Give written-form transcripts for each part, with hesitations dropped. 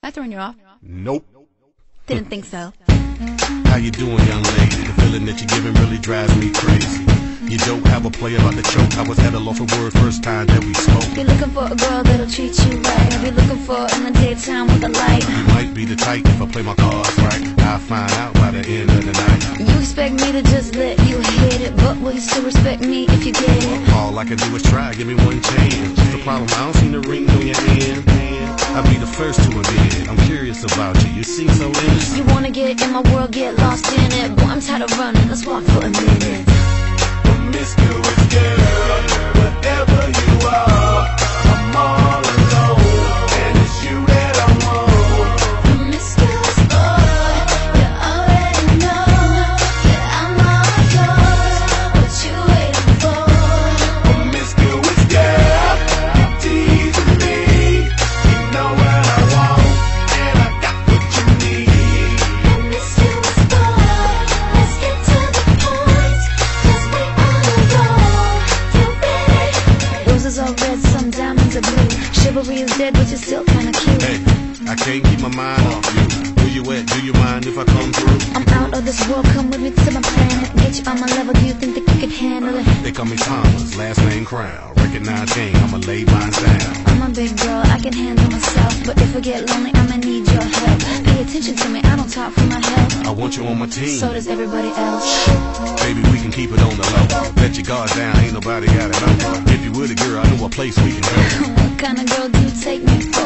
I throwing you off? Nope. Didn't think so. How you doing, young lady? The feeling that you're giving really drives me crazy. You don't have a play about the choke. I was at a loss for word first time that we spoke. Be looking for a girl that'll treat you right. Be looking for in the daytime with a light. You might be the type if I play my cards right. I'll find out by the end of the night. You expect me to just let you hit it, but will you still respect me if you get it? All I can do is try, give me one chance. Just the problem, I don't see the ring on your hand. I'll be the first to admit I'm curious about you, you seem so innocent. You wanna get in my world, get lost in it. Boy, I'm tired of running, let's walk for a minute. Promiscuous girl, whatever you are, I'm all alone, and it's you that I want. Promiscuous boy, you already know that I'm all yours. What you waiting for? Promiscuous girl, you teasing me. You know what I want, and I got what you need. Promiscuous boy, let's get to the point, 'cause we on a roll. You ready? Roses are red, some diamonds are blue. Chivalry is dead, but you're still kinda cute. Hey, I can't keep my mind off you. Where you at? Do you mind if I come through? I'm out of this world, come with me to my planet. Get you on my level, do you think that you can handle it? They call me Thomas, last name Crown. Recognize game, I'ma lay mine down. I'm a big girl, I can handle myself. But if I get lonely, I'ma need your help. Pay attention to me, I don't talk for my health. I want you on my team. So does everybody else. Baby, we can keep it on the low. Let your guard down, ain't nobody got it on. If you were the girl, I know a place we can go. What kind of girl do you take me for?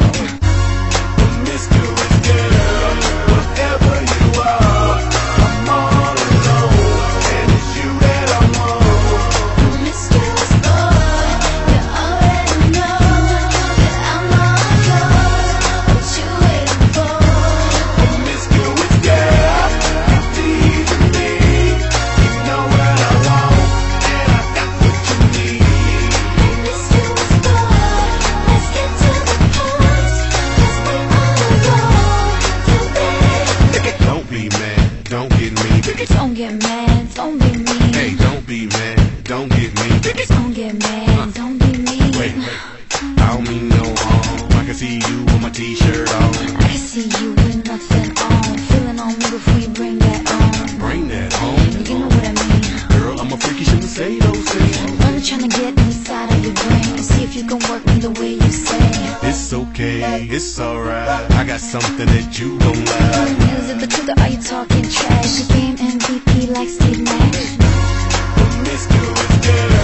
Promiscuous girl, whatever you are, I'm all alone, and it's you that I want. Promiscuous boy, you already know that I'm all yours. What you waiting for? Promiscuous girl, you teasing me. You know what I want, and I got what you need. Promiscuous boy, let's get to the point, 'cause we on a roll. You ready? Don't be mad, don't get me. Don't get mad, don't be mean. Hey, don't be mad, don't get me. Don't get mad, don't be mean. Wait, I don't mean no harm. I can see you with my t-shirt on. I can see you with nothing on. Feeling on me before you bring that on. Bring that home. You know what I mean. Girl, I'm a freak, you shouldn't say those things. Only trying to get inside of your brain. See if you can work me the way you say. It's okay, it's alright. I got something that you don't like. Is it the truth or are you talking trash? You game MVP like Steve Nash. Promiscuous girl,